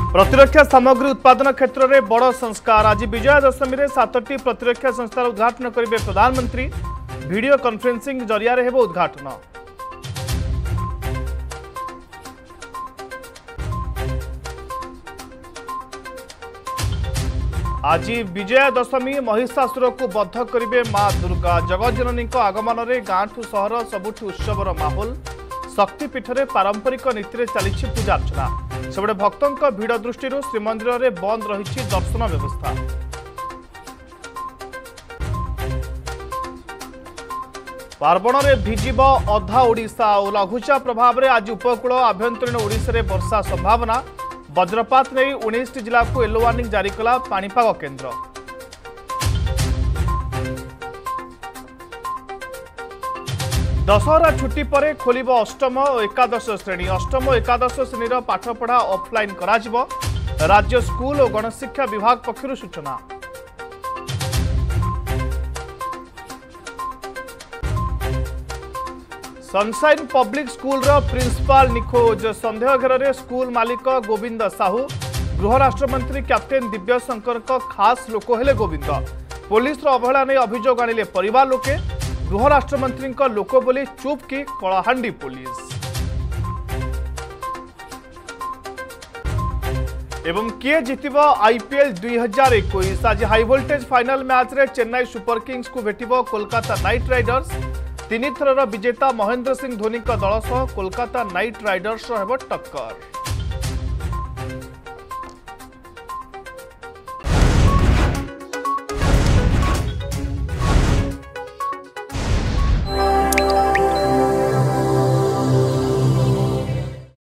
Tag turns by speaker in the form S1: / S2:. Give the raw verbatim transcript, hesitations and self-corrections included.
S1: प्रतिरक्षा सामग्री उत्पादन क्षेत्र में बड़ संस्कार। आज विजया दशमी में सातटी प्रतिरक्षा संस्थार उद्घाटन करेंगे प्रधानमंत्री। वीडियो कॉन्फ्रेंसिंग जरिया हेब उद्घाटन। आज विजया दशमी महिषासुर को बद्ध करेंगे मां दुर्गा। जगज्जननी आगमन में गांठू सहर सबुठ उत्सवर माहौल। शक्तिपीठ में पारंपरिक नीति चली पूजा अर्चना। सेबड़े भक्तों भिड़ दृष्टि श्रीमंदिर में बंद रही दर्शन व्यवस्था। पार्वण में भिजिब अधा ओडिशा और लघुचाप प्रभाव में आज उपकूल आभ्यंतरीण ओडिशा रे वर्षा संभावना। वज्रपात नहीं उन्नीस जिला को येलो वार्निंग जारी कला पाणीपाग केन्द्र। दशहरा छुट्टी पर खोलिब अष्टम और एकादश श्रेणी। अष्टम और एकादश श्रेणी पाठपढ़ा ऑफलाइन कराजिब। राज्य स्कूल और गणशिक्षा विभाग पक्षर सूचना। सनशाइन पब्लिक स्कूल रो प्रिंसिपाल निखोज। संदेह घेर में स्कूल मालिक गोविंद साहू। गृह राष्ट्रमंत्री कैप्टेन दिव्यशंकर खास लोक हेले गोविंद। पुलिस अवहेला नहीं अभियोग आनिले परिवार लोके। गृह राष्ट्रमंत्री लोक बोली चुप की कलाहांडी पुलिस। एवं किए जीतब आईपीएल दुई हजार इक्कीस। आज हाई वोल्टेज फाइनल मैच रे चेन्नई सुपर किंग्स को भेटिब कोलकाता नाइट राइडर्स। तीन थर विजेता महेंद्र सिंह धोनी दल सह कोलकाता नाइट राइडर्स हेब टक्कर।